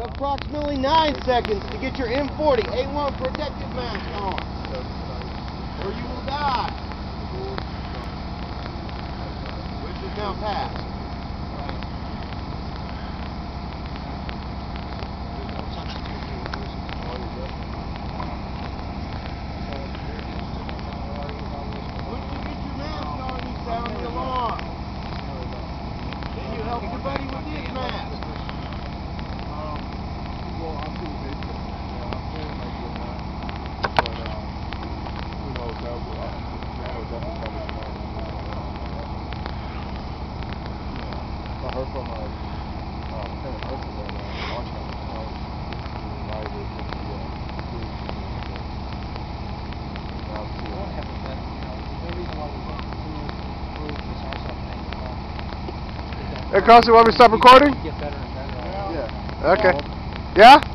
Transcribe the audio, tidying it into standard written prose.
have approximately 9 seconds to get your M40 A1 protective mask on, or you will die. Which is now passed. Once you get your mask on, you sound the alarm. Then you help your buddy with his mask. Well, I'm pretty basic. I'm feeling like doing that. But, who knows, that would definitely probably come. I heard from Lieutenant Murphy that Washington was united with the Hey, Carson, you want me to stop recording? Yeah. Okay. Yeah?